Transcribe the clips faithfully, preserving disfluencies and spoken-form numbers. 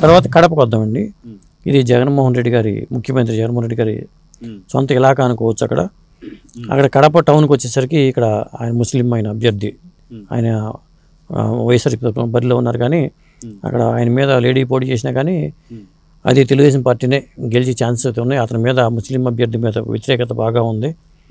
తర్వాత కడపకు వద్దామండి. ఇది జగన్మోహన్ రెడ్డి గారి ముఖ్యమంత్రి జగన్మోహన్ రెడ్డి గారి సొంత ఇలాకా అనుకోవచ్చు. అక్కడ అక్కడ కడప టౌన్కి వచ్చేసరికి ఇక్కడ ఆయన ముస్లిం ఆయన అభ్యర్థి, ఆయన వైఎస్ఆర్ బరిలో ఉన్నారు. కానీ అక్కడ ఆయన మీద లేడీ పోటీ చేసినా కానీ అది తెలుగుదేశం పార్టీనే గెలిచే ఛాన్సెస్ అయితే ఉన్నాయి. అతని మీద ముస్లిం అభ్యర్థి మీద వ్యతిరేకత బాగా ఉంది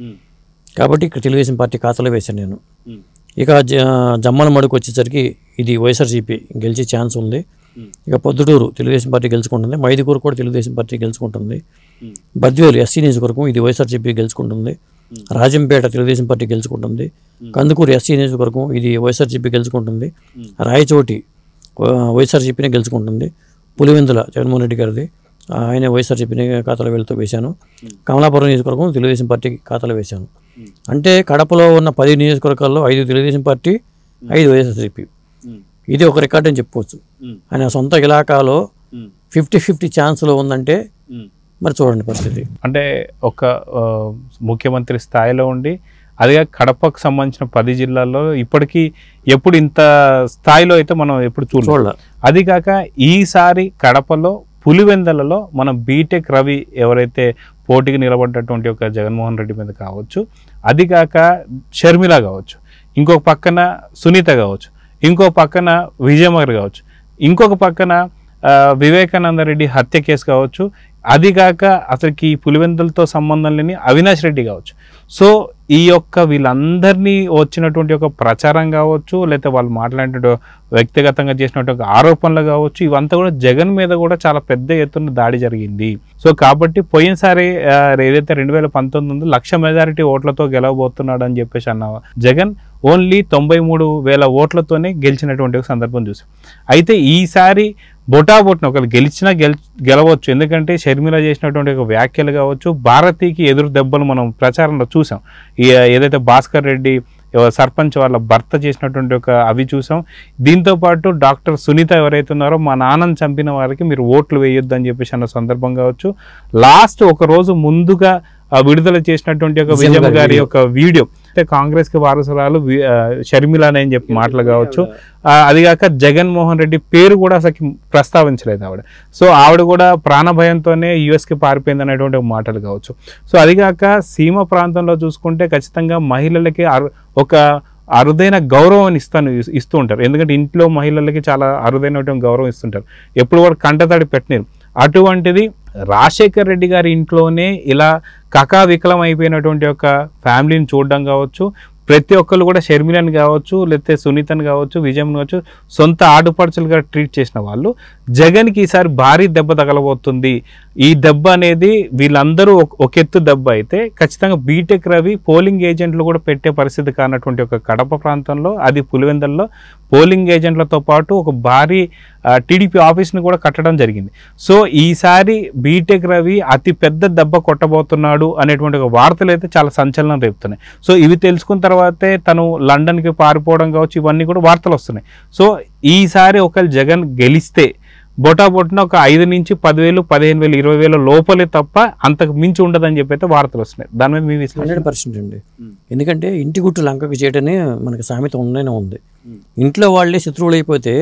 కాబట్టి ఇక్కడ తెలుగుదేశం పార్టీ ఖాతాలో వేశాను నేను. ఇక జమ్మల మడుకు వచ్చేసరికి ఇది వైఎస్ఆర్సీపీ గెలిచే ఛాన్స్ ఉంది. ఇక పొద్దుటూరు తెలుగుదేశం పార్టీ గెలుచుకుంటుంది. మైదుకూరు కూడా తెలుగుదేశం పార్టీ గెలుచుకుంటుంది. బద్వేలు ఎస్సీ నియోజకవర్గం ఇది వైఎస్ఆర్సీపీ గెలుచుకుంటుంది. రాజంపేట తెలుగుదేశం పార్టీ గెలుచుకుంటుంది. కందుకూరు ఎస్సీ నియోజకవర్గం ఇది వైఎస్ఆర్సీపీ గెలుచుకుంటుంది. రాయచోటి వైఎస్ఆర్సీపీనే గెలుచుకుంటుంది. పులివెందుల జగన్మోహన్ రెడ్డి గారిది ఆయన వైఎస్ఆర్సీపీని ఖాతాలో వెళ్తూ వేశాను. కమలాపురం నియోజకవర్గం తెలుగుదేశం పార్టీ ఖాతాలో వేశాను. అంటే కడపలో ఉన్న పది నియోజకవర్గాల్లో ఐదు తెలుగుదేశం పార్టీ, ఐదు వైఎస్ఆర్సీపీ. ఇది ఒక రికార్డ్ అని చెప్పుకోవచ్చు. ఆయన సొంత ఇలాకాలో ఫిఫ్టీ ఫిఫ్టీ ఛాన్స్లో ఉందంటే మరి చూడండి పరిస్థితి. అంటే ఒక ముఖ్యమంత్రి స్థాయిలో ఉండి అదిగా కడపకు సంబంధించిన పది జిల్లాల్లో ఇప్పటికీ ఎప్పుడు ఇంత స్థాయిలో అయితే మనం ఎప్పుడు చూడాలి. అది కాక ఈసారి కడపలో పులివెందలలో మనం బీటెక్ రవి ఎవరైతే పోటీకి నిలబడ్డటువంటి ఒక జగన్మోహన్ రెడ్డి మీద కావచ్చు, అది కాక షర్మిల కావచ్చు, ఇంకొక పక్కన సునీత కావచ్చు, ఇంకో పక్కన విజయమగర్ కావచ్చు, ఇంకొక పక్కన వివేకానంద రెడ్డి హత్య కేసు కావచ్చు, అది కాక అసలుకి పులివెందులతో సంబంధం లేని అవినాష్ రెడ్డి కావచ్చు. సో ఈ యొక్క వీళ్ళందరినీ వచ్చినటువంటి ఒక ప్రచారం కావచ్చు, లేకపోతే వాళ్ళు మాట్లాడినట్టు వ్యక్తిగతంగా చేసినటువంటి ఒక ఆరోపణలు కావచ్చు, ఇవంతా కూడా జగన్ మీద కూడా చాలా పెద్ద ఎత్తున దాడి జరిగింది. సో కాబట్టి పోయినసారి ఏదైతే రెండు వేల పంతొమ్మిది ఉందో లక్ష మెజారిటీ ఓట్లతో గెలవబోతున్నాడు అని చెప్పేసి అన్న జగన్ ఓన్లీ తొంభై మూడు వేల ఓట్లతోనే గెలిచినటువంటి ఒక సందర్భం చూసాం. అయితే ఈసారి బొటాబొట్న ఒకరు గెలిచినా గెల్ గెలవచ్చు ఎందుకంటే షర్మిల చేసినటువంటి ఒక వ్యాఖ్యలు కావచ్చు, భారతీకి ఎదురు దెబ్బలు మనం ప్రచారంలో చూసాం. ఏదైతే భాస్కర్ రెడ్డి సర్పంచ్ వాళ్ళ భర్త చేసినటువంటి ఒక అవి చూసాం. దీంతోపాటు డాక్టర్ సునీత ఎవరైతే ఉన్నారో మా నాన్నని చంపిన వారికి మీరు ఓట్లు వేయొద్దు అని చెప్పేసి అన్న సందర్భం కావచ్చు. లాస్ట్ ఒక రోజు ముందుగా విడుదల చేసినటువంటి ఒక విజయమ్మ గారి యొక్క వీడియో అంటే కాంగ్రెస్ కి వారసురాలు షర్మిల అని చెప్పి మాటలు కావచ్చు. అదిగాక జగన్మోహన్ రెడ్డి పేరు కూడా అసలు ప్రస్తావించలేదు ఆవిడ. సో ఆవిడ కూడా ప్రాణభయంతోనే యుఎస్కి పారిపోయింది అనేటువంటి మాటలు కావచ్చు. సో అదిగాక సీమ ప్రాంతంలో చూసుకుంటే ఖచ్చితంగా మహిళలకి ఒక అరుదైన గౌరవం ఇస్తాను ఇస్తూ ఉంటారు. ఎందుకంటే ఇంట్లో మహిళలకి చాలా అరుదైనటువంటి గౌరవం ఇస్తుంటారు, ఎప్పుడు కూడా కంటతడి పెట్టలేరు. అటువంటిది రాజశేఖర్ రెడ్డి గారి ఇంట్లోనే ఇలా కకావికలం అయిపోయినటువంటి ఒక ఫ్యామిలీని చూడడం కావచ్చు, ప్రతి ఒక్కరు కూడా షర్మిలని కావచ్చు, లేకపోతే సునీతని కావచ్చు, విజయమ్ని కావచ్చు సొంత ఆడుపడుచులుగా ట్రీట్ చేసిన వాళ్ళు జగన్కి ఈసారి భారీ దెబ్బ తగలబోతుంది. ఈ దెబ్బ అనేది వీళ్ళందరూ ఒక ఎత్తు దెబ్బ అయితే ఖచ్చితంగా బీటెక్ రవి పోలింగ్ ఏజెంట్లు కూడా పెట్టే పరిస్థితి కానటువంటి ఒక కడప ప్రాంతంలో, అది పులివెందుల్లో పోలింగ్ ఏజెంట్లతో పాటు ఒక భారీ టీడీపీ ఆఫీస్ని కూడా కట్టడం జరిగింది. సో ఈసారి బీటెక్ రవి అతి పెద్ద దెబ్బ కొట్టబోతున్నాడు అనేటువంటి ఒక వార్తలు అయితే చాలా సంచలనం రేపుతున్నాయి. సో ఇవి తెలుసుకున్న తర్వాతే తను లండన్కి పారిపోవడం కావచ్చు, ఇవన్నీ కూడా వార్తలు వస్తున్నాయి. సో ఈసారి ఒకవేళ జగన్ గెలిస్తే బొటాబొట్టిన ఒక ఐదు నుంచి పదివేలు పదిహేను వేలు ఇరవై వేల లోపలే తప్ప అంతకు మించి ఉండదని చెప్పి అయితే వార్తలు వస్తున్నాయి. దాని మీద మీ విశ్లేషణ? హండ్రెడ్ పర్సెంట్ అండి. ఎందుకంటే ఇంటి గుట్టు లంకకు చేయటనే మనకి సామెత ఉండనే ఉంది. ఇంట్లో వాళ్ళే శత్రువులు అయిపోతే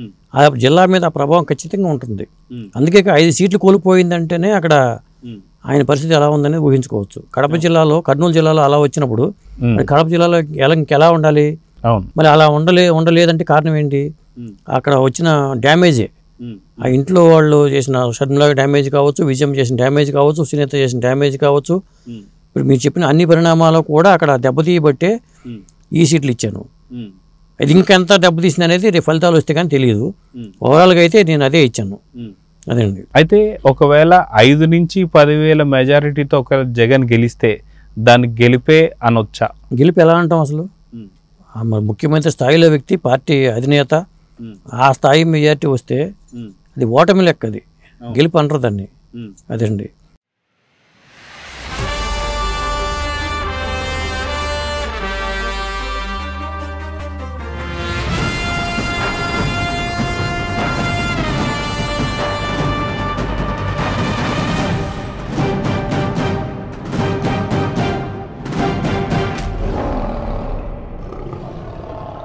ఆ జిల్లా మీద ఆ ప్రభావం ఖచ్చితంగా ఉంటుంది. అందుకే ఐదు సీట్లు కోల్పోయిందంటేనే అక్కడ ఆయన పరిస్థితి ఎలా ఉందనేది ఊహించుకోవచ్చు. కడప జిల్లాలో కర్నూలు జిల్లాలో అలా వచ్చినప్పుడు కడప జిల్లాలో ఎలా ఇంకెలా ఉండాలి? మరి అలా ఉండలే ఉండలేదంటే కారణం ఏంటి? అక్కడ వచ్చిన డ్యామేజే. ఆ ఇంట్లో వాళ్ళు చేసిన షర్మిల డ్యామేజ్ కావచ్చు, విజయం చేసిన డ్యామేజ్ కావచ్చు, సునీత చేసిన డ్యామేజ్ కావచ్చు. ఇప్పుడు మీరు చెప్పిన అన్ని పరిణామాలు కూడా అక్కడ దెబ్బతీయబట్టే ఈ సీట్లు ఇచ్చాను. అది ఇంకెంత దెబ్బతీసింది అనేది రేపు ఫలితాలు వస్తే కానీ తెలియదు. ఓవరాల్గా అయితే నేను అదే ఇచ్చాను. అదేండి. అయితే ఒకవేళ ఐదు నుంచి పదివేల మెజారిటీతో ఒకవేళ జగన్ గెలిస్తే దాన్ని గెలిపే అనొచ్చా? గెలిపి ఎలా అంటాం అసలు? మరి ముఖ్యమంత్రి స్థాయిలో వ్యక్తి, పార్టీ అధినేత, ఆ స్థాయి మెజారిటీ వస్తే అది ఓటమి లెక్క, అది గెలుపు అనరు దాన్ని. అదండి.